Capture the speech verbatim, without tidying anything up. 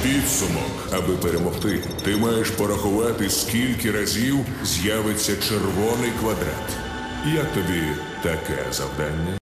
Підсумок. Аби перемогти, ти маєш порахувати, скільки разів з'явиться червоний квадрат. Як тобі таке завдання?